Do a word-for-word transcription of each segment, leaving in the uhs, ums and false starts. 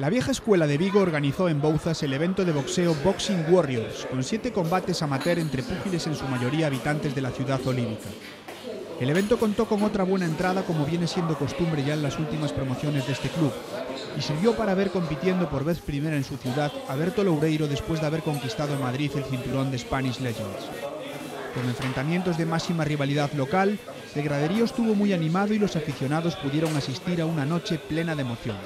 La vieja escuela de Vigo organizó en Bouzas el evento de boxeo Boxing Warriors, con siete combates amateur entre púgiles en su mayoría habitantes de la ciudad olívica. El evento contó con otra buena entrada, como viene siendo costumbre ya en las últimas promociones de este club, y sirvió para ver compitiendo por vez primera en su ciudad a Berto Loureiro después de haber conquistado en Madrid el cinturón de Spanish Legends. Con enfrentamientos de máxima rivalidad local, el graderío estuvo muy animado y los aficionados pudieron asistir a una noche plena de emociones.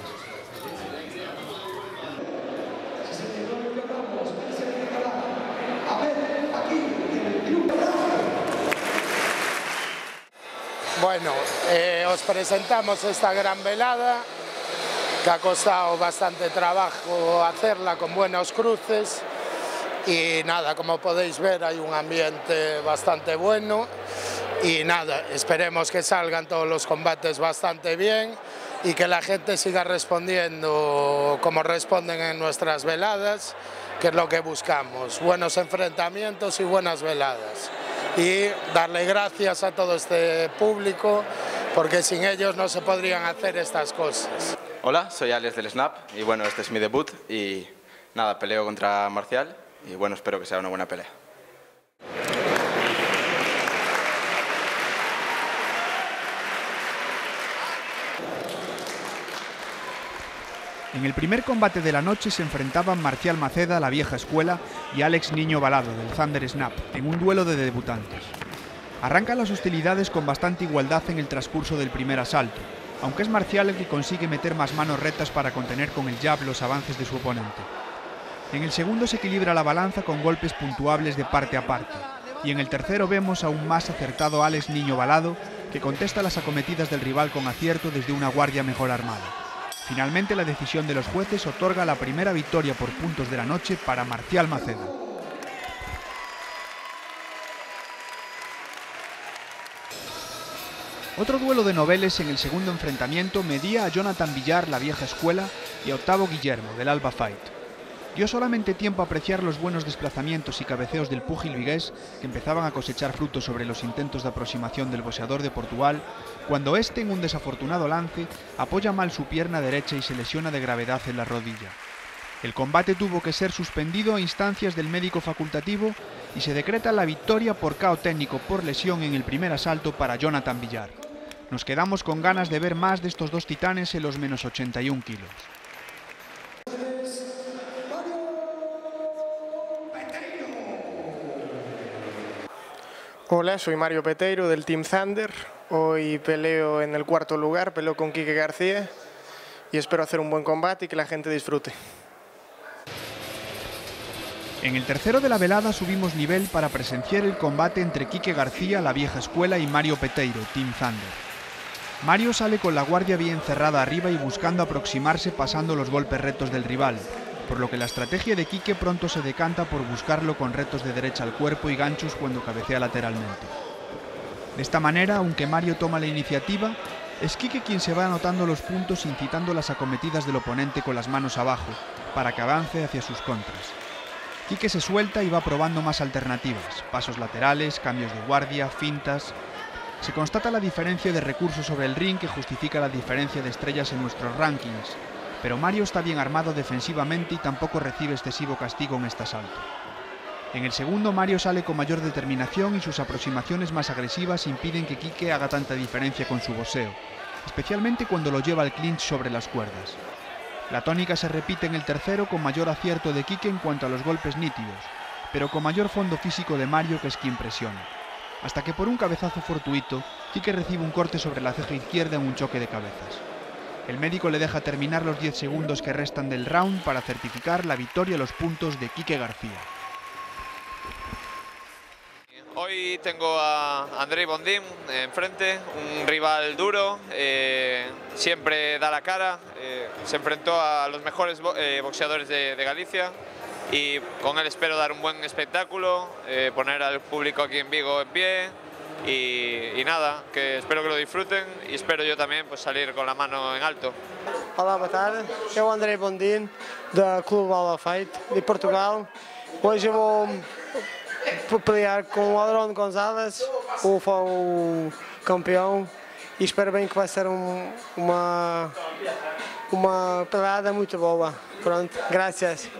Bueno, eh, os presentamos esta gran velada, que ha costado bastante trabajo hacerla con buenos cruces y nada, como podéis ver hay un ambiente bastante bueno y nada, esperemos que salgan todos los combates bastante bien y que la gente siga respondiendo como responden en nuestras veladas, que es lo que buscamos, buenos enfrentamientos y buenas veladas. Y darle gracias a todo este público, porque sin ellos no se podrían hacer estas cosas. Hola, soy Alex del Snap y bueno, este es mi debut y nada, peleo contra Marcial y bueno, espero que sea una buena pelea. En el primer combate de la noche se enfrentaban Marcial Maceda, la vieja escuela, y Alex Niño Balado, del Thunder Snap, en un duelo de debutantes. Arrancan las hostilidades con bastante igualdad en el transcurso del primer asalto, aunque es Marcial el que consigue meter más manos rectas para contener con el jab los avances de su oponente. En el segundo se equilibra la balanza con golpes puntuables de parte a parte, y en el tercero vemos aún más acertado a Alex Niño Balado, que contesta las acometidas del rival con acierto desde una guardia mejor armada. Finalmente, la decisión de los jueces otorga la primera victoria por puntos de la noche para Marcial Maceda. Otro duelo de noveles en el segundo enfrentamiento medía a Jonathan Villar, la vieja escuela, y a Octavo Guillermo, del Alba Fight. Dio solamente tiempo a apreciar los buenos desplazamientos y cabeceos del púgil vigués, que empezaban a cosechar frutos sobre los intentos de aproximación del boxeador de Portugal, cuando este, en un desafortunado lance, apoya mal su pierna derecha y se lesiona de gravedad en la rodilla. El combate tuvo que ser suspendido a instancias del médico facultativo y se decreta la victoria por K O técnico por lesión en el primer asalto para Jonathan Villar. Nos quedamos con ganas de ver más de estos dos titanes en los menos ochenta y un kilos. Hola, soy Mario Peteiro del Team Thunder. Hoy peleo en el cuarto lugar, peleo con Quique García y espero hacer un buen combate y que la gente disfrute. En el tercero de la velada subimos nivel para presenciar el combate entre Quique García, la vieja escuela, y Mario Peteiro, Team Thunder. Mario sale con la guardia bien cerrada arriba y buscando aproximarse pasando los golpes rectos del rival, por lo que la estrategia de Quique pronto se decanta por buscarlo con retos de derecha al cuerpo y ganchos cuando cabecea lateralmente. De esta manera, aunque Mario toma la iniciativa, es Quique quien se va anotando los puntos incitando las acometidas del oponente con las manos abajo, para que avance hacia sus contras. Quique se suelta y va probando más alternativas, pasos laterales, cambios de guardia, fintas. Se constata la diferencia de recursos sobre el ring que justifica la diferencia de estrellas en nuestros rankings, pero Mario está bien armado defensivamente y tampoco recibe excesivo castigo en este asalto. En el segundo, Mario sale con mayor determinación y sus aproximaciones más agresivas impiden que Quique haga tanta diferencia con su boxeo, especialmente cuando lo lleva al clinch sobre las cuerdas. La tónica se repite en el tercero con mayor acierto de Quique en cuanto a los golpes nítidos, pero con mayor fondo físico de Mario, que es quien presiona. Hasta que por un cabezazo fortuito, Quique recibe un corte sobre la ceja izquierda en un choque de cabezas. El médico le deja terminar los diez segundos que restan del round para certificar la victoria a los puntos de Quique García. Hoy tengo a Andrei Bondim enfrente, un rival duro, eh, siempre da la cara, eh, se enfrentó a los mejores bo eh, boxeadores de, de Galicia y con él espero dar un buen espectáculo, eh, poner al público aquí en Vigo en pie y, y nada, que espero que lo disfruten y espero yo también pues, salir con la mano en alto. Olá, boa tarde. Eu sou Andrei Bondim, da Clube Alba Fight, de Portugal. Hoje eu vou pelear com o Adrón Gonzalez, o, o campeão, e espero bem que vai ser um, uma, uma pelada muito boa. Pronto, gracias.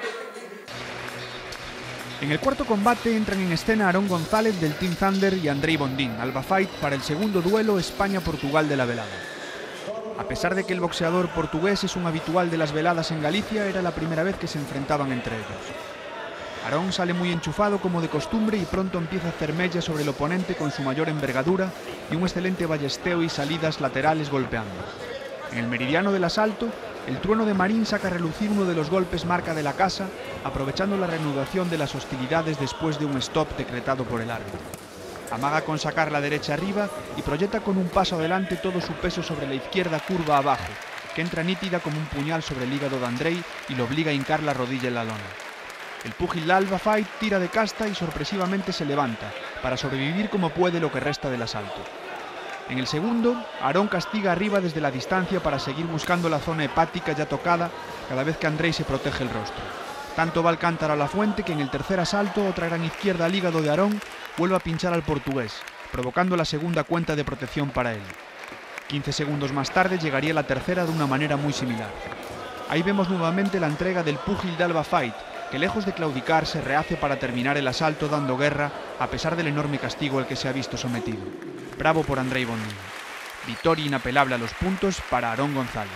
En el cuarto combate entran en escena Aarón González del Team Thunder y Andrei Bondín, Alba Fight, para el segundo duelo España-Portugal de la velada. A pesar de que el boxeador portugués es un habitual de las veladas en Galicia, era la primera vez que se enfrentaban entre ellos. Aarón sale muy enchufado como de costumbre y pronto empieza a hacer mella sobre el oponente con su mayor envergadura y un excelente ballesteo y salidas laterales golpeando. En el meridiano del asalto, el trueno de Marín saca a relucir uno de los golpes marca de la casa, aprovechando la reanudación de las hostilidades después de un stop decretado por el árbitro. Amaga con sacar la derecha arriba y proyecta con un paso adelante todo su peso sobre la izquierda curva abajo, que entra nítida como un puñal sobre el hígado de Andrei y lo obliga a hincar la rodilla en la lona. El púgil de Alba Fight tira de casta y sorpresivamente se levanta, para sobrevivir como puede lo que resta del asalto. En el segundo, Aarón castiga arriba desde la distancia para seguir buscando la zona hepática ya tocada cada vez que Andrei se protege el rostro. Tanto va el cántaro a la fuente que en el tercer asalto otra gran izquierda al hígado de Aarón vuelve a pinchar al portugués, provocando la segunda cuenta de protección para él. quince segundos más tarde llegaría la tercera de una manera muy similar. Ahí vemos nuevamente la entrega del púgil de Alba Fight, que lejos de claudicar se rehace para terminar el asalto dando guerra a pesar del enorme castigo al que se ha visto sometido. Bravo por Andrei Bondín. Victoria inapelable a los puntos para Aarón González.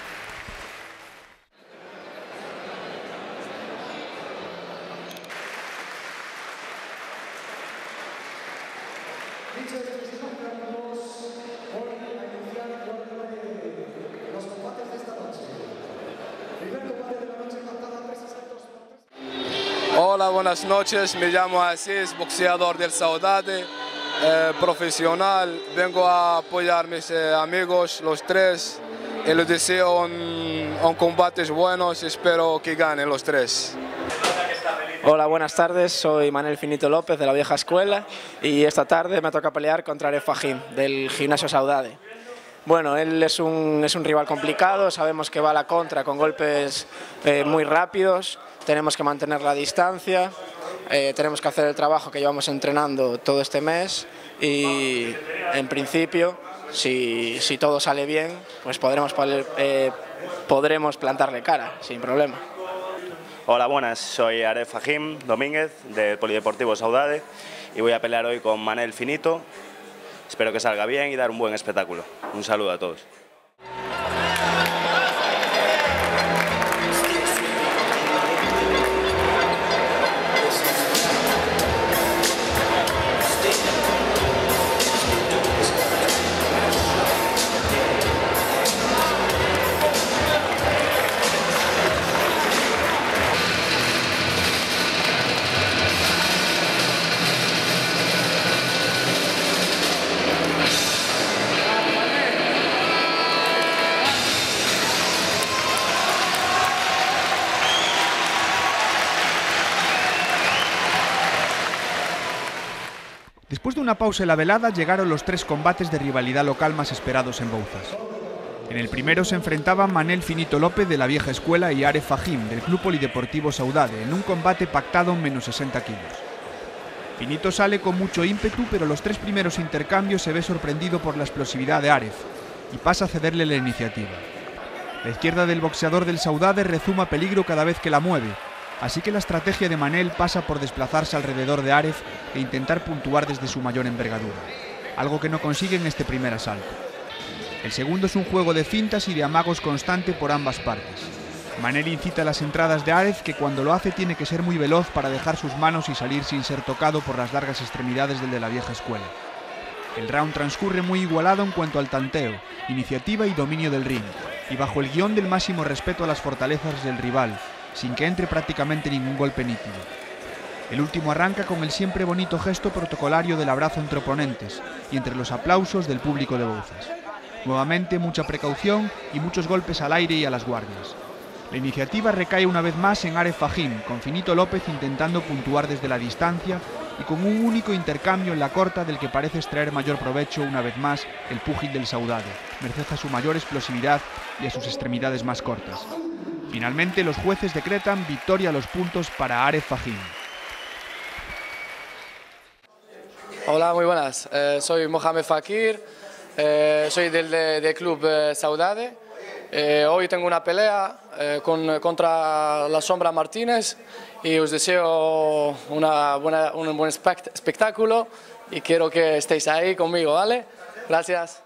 Hola, buenas noches, me llamo Asís, boxeador del Saudade, eh, profesional. Vengo a apoyar a mis eh, amigos, los tres, y les deseo un, un combates buenos y espero que ganen los tres. Hola, buenas tardes, soy Manel Finito López de la vieja escuela y esta tarde me toca pelear contra Aref Fahim del gimnasio Saudade. Bueno, él es un, es un rival complicado, sabemos que va a la contra con golpes eh, muy rápidos, tenemos que mantener la distancia, eh, tenemos que hacer el trabajo que llevamos entrenando todo este mes y en principio, si, si todo sale bien, pues podremos, eh, podremos plantarle cara sin problema. Hola, buenas, soy Aref Fahim Domínguez del Polideportivo Saudade y voy a pelear hoy con Manel Finito. Espero que salga bien y dar un buen espectáculo. Un saludo a todos. Después de una pausa en la velada, llegaron los tres combates de rivalidad local más esperados en Bouzas. En el primero se enfrentaban Manel Finito López de la vieja escuela y Aref Fahim del Club Polideportivo Saudade en un combate pactado en menos sesenta kilos. Finito sale con mucho ímpetu, pero los tres primeros intercambios se ve sorprendido por la explosividad de Aref y pasa a cederle la iniciativa. La izquierda del boxeador del Saudade rezuma peligro cada vez que la mueve, así que la estrategia de Manel pasa por desplazarse alrededor de Aref e intentar puntuar desde su mayor envergadura, algo que no consigue en este primer asalto. El segundo es un juego de fintas y de amagos constante por ambas partes. Manel incita las entradas de Aref, que cuando lo hace tiene que ser muy veloz para dejar sus manos y salir sin ser tocado por las largas extremidades del de la vieja escuela. El round transcurre muy igualado en cuanto al tanteo, iniciativa y dominio del ring, y bajo el guión del máximo respeto a las fortalezas del rival, sin que entre prácticamente ningún golpe nítido. El último arranca con el siempre bonito gesto protocolario del abrazo entre oponentes y entre los aplausos del público de Bouzas. Nuevamente mucha precaución y muchos golpes al aire y a las guardias. La iniciativa recae una vez más en Aref Fahim, con Finito López intentando puntuar desde la distancia y con un único intercambio en la corta del que parece extraer mayor provecho una vez más el púgil del Saudade, merced a su mayor explosividad y a sus extremidades más cortas. Finalmente, los jueces decretan victoria a los puntos para Aref Fahim. Hola, muy buenas. Eh, soy Mohamed Fakir, eh, soy del, de, del club eh, Saudade Eh, hoy tengo una pelea eh, con, contra la Sombra Martínez y os deseo una buena, un buen espectáculo y quiero que estéis ahí conmigo, ¿vale? Gracias.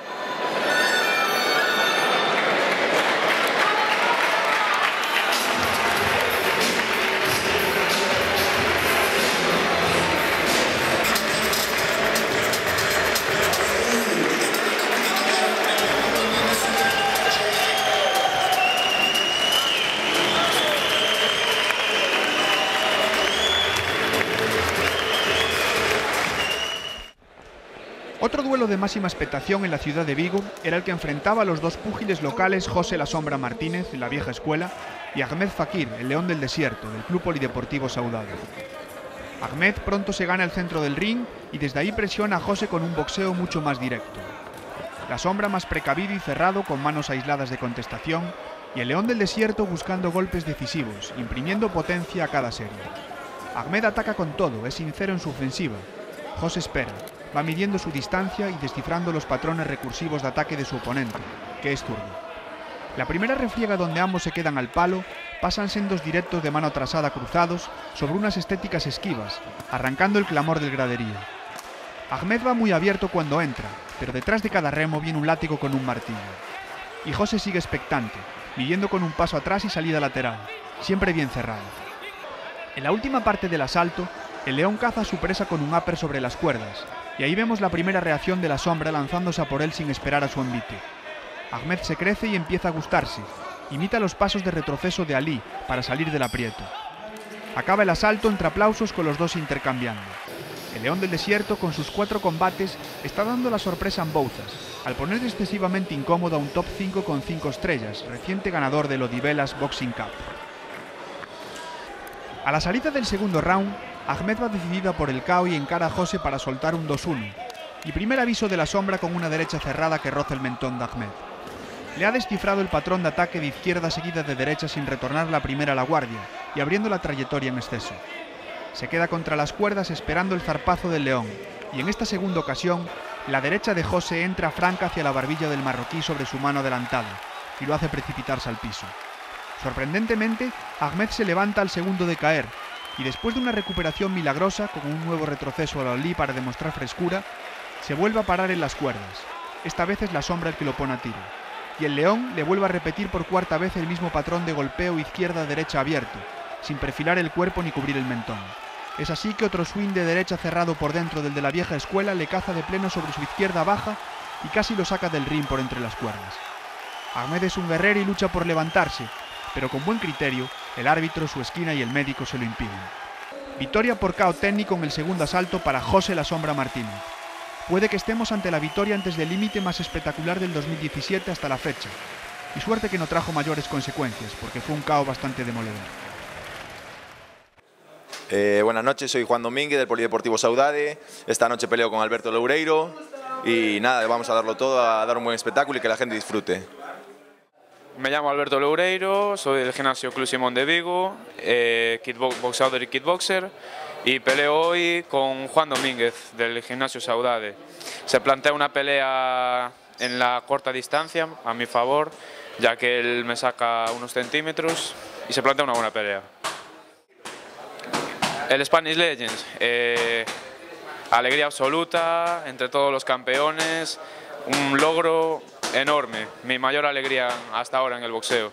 Otro duelo de máxima expectación en la ciudad de Vigo era el que enfrentaba a los dos púgiles locales José La Sombra Martínez, de la vieja escuela, y Ahmed Fakir, el León del Desierto, del Club Polideportivo Saudade. Ahmed pronto se gana el centro del ring y desde ahí presiona a José con un boxeo mucho más directo. La Sombra más precavido y cerrado, con manos aisladas de contestación, y el León del Desierto buscando golpes decisivos, imprimiendo potencia a cada serie. Ahmed ataca con todo, es sincero en su ofensiva. José espera. Va midiendo su distancia y descifrando los patrones recursivos de ataque de su oponente, que es zurdo. La primera refriega donde ambos se quedan al palo, pasan sendos directos de mano trasada cruzados sobre unas estéticas esquivas, arrancando el clamor del graderío. Ahmed va muy abierto cuando entra, pero detrás de cada remo viene un látigo con un martillo. Y José sigue expectante, midiendo con un paso atrás y salida lateral, siempre bien cerrado. En la última parte del asalto, el León caza a su presa con un upper sobre las cuerdas, y ahí vemos la primera reacción de la Sombra lanzándose a por él sin esperar a su envite. Ahmed se crece y empieza a gustarse, imita los pasos de retroceso de Ali para salir del aprieto. Acaba el asalto entre aplausos con los dos intercambiando. El León del Desierto, con sus cuatro combates, está dando la sorpresa en Bouzas, al poner excesivamente incómodo a un top cinco con cinco estrellas, reciente ganador del Odivelas Boxing Cup. A la salida del segundo round, Ahmed va decidido por el K O y encara a José para soltar un dos uno, y primer aviso de la Sombra con una derecha cerrada que roza el mentón de Ahmed. Le ha descifrado el patrón de ataque de izquierda seguida de derecha sin retornar la primera a la guardia y abriendo la trayectoria en exceso. Se queda contra las cuerdas esperando el zarpazo del León, y en esta segunda ocasión, la derecha de José entra franca hacia la barbilla del marroquí sobre su mano adelantada, y lo hace precipitarse al piso. Sorprendentemente, Ahmed se levanta al segundo de caer, y después de una recuperación milagrosa, con un nuevo retroceso al Ali para demostrar frescura, se vuelve a parar en las cuerdas. Esta vez es la Sombra el que lo pone a tiro, y el León le vuelve a repetir por cuarta vez el mismo patrón de golpeo izquierda-derecha abierto, sin perfilar el cuerpo ni cubrir el mentón. Es así que otro swing de derecha cerrado por dentro del de la vieja escuela le caza de pleno sobre su izquierda baja y casi lo saca del ring por entre las cuerdas. Ahmed es un guerrero y lucha por levantarse, pero con buen criterio, el árbitro, su esquina y el médico se lo impiden. Victoria por K O técnico en el segundo asalto para José La Sombra Martínez. Puede que estemos ante la victoria antes del límite más espectacular del dos mil diecisiete hasta la fecha. Y suerte que no trajo mayores consecuencias, porque fue un K O bastante demoledor. Eh, buenas noches, soy Juan Domínguez del Polideportivo Saudade. Esta noche peleo con Alberto Loureiro. Y nada, vamos a darlo todo, a dar un buen espectáculo y que la gente disfrute. Me llamo Alberto Loureiro, soy del gimnasio Club Simón de Vigo, eh, boxeador y kickboxer, y peleo hoy con Juan Domínguez del gimnasio Saudade. Se plantea una pelea en la corta distancia a mi favor, ya que él me saca unos centímetros y se plantea una buena pelea. El Spanish Legends, eh, alegría absoluta entre todos los campeones, un logro enorme, mi mayor alegría hasta ahora en el boxeo.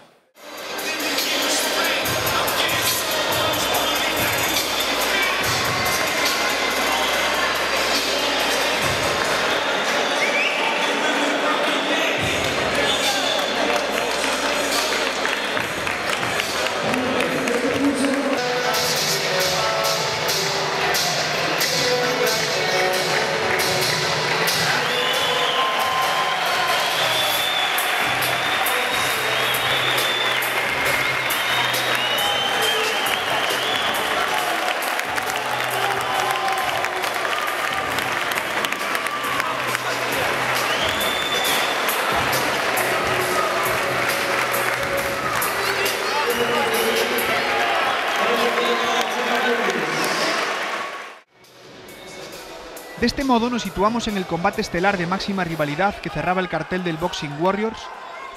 De este modo nos situamos en el combate estelar de máxima rivalidad que cerraba el cartel del Boxing Warriors,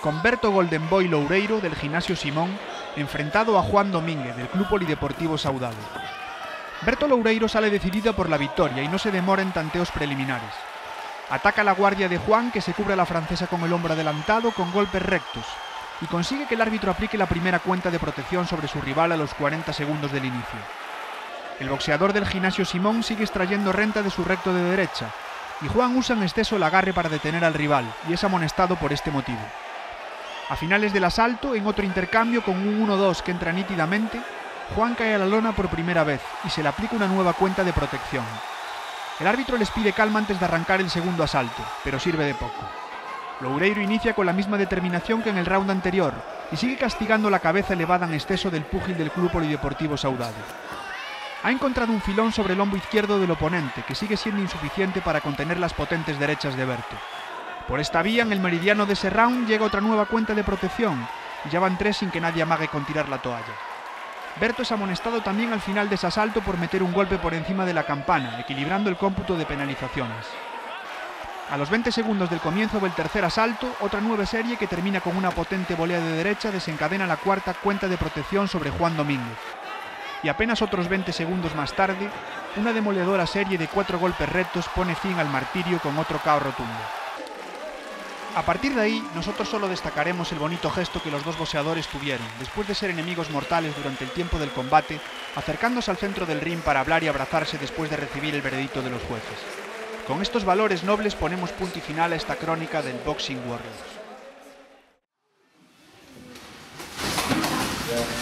con Berto Golden Boy Loureiro del Gimnasio Simón enfrentado a Juan Domínguez del Club Polideportivo Saudade. Berto Loureiro sale decidido por la victoria y no se demora en tanteos preliminares. Ataca la guardia de Juan, que se cubre a la francesa con el hombro adelantado con golpes rectos y consigue que el árbitro aplique la primera cuenta de protección sobre su rival a los cuarenta segundos del inicio. El boxeador del Gimnasio Simón sigue extrayendo renta de su recto de derecha y Juan usa en exceso el agarre para detener al rival y es amonestado por este motivo. A finales del asalto, en otro intercambio con un uno dos que entra nítidamente, Juan cae a la lona por primera vez y se le aplica una nueva cuenta de protección. El árbitro les pide calma antes de arrancar el segundo asalto, pero sirve de poco. Loureiro inicia con la misma determinación que en el round anterior y sigue castigando la cabeza elevada en exceso del púgil del Club Polideportivo Saudade. Ha encontrado un filón sobre el hombro izquierdo del oponente, que sigue siendo insuficiente para contener las potentes derechas de Berto. Por esta vía, en el meridiano de ese round, llega otra nueva cuenta de protección, y ya van tres sin que nadie amague con tirar la toalla. Berto es amonestado también al final de ese asalto por meter un golpe por encima de la campana, equilibrando el cómputo de penalizaciones. A los veinte segundos del comienzo del tercer asalto, otra nueva serie que termina con una potente volea de derecha desencadena la cuarta cuenta de protección sobre Juan Domínguez. Y apenas otros veinte segundos más tarde, una demoledora serie de cuatro golpes rectos pone fin al martirio con otro K O rotundo. A partir de ahí, nosotros solo destacaremos el bonito gesto que los dos boxeadores tuvieron, después de ser enemigos mortales durante el tiempo del combate, acercándose al centro del ring para hablar y abrazarse después de recibir el veredicto de los jueces. Con estos valores nobles ponemos punto y final a esta crónica del Boxing Warriors.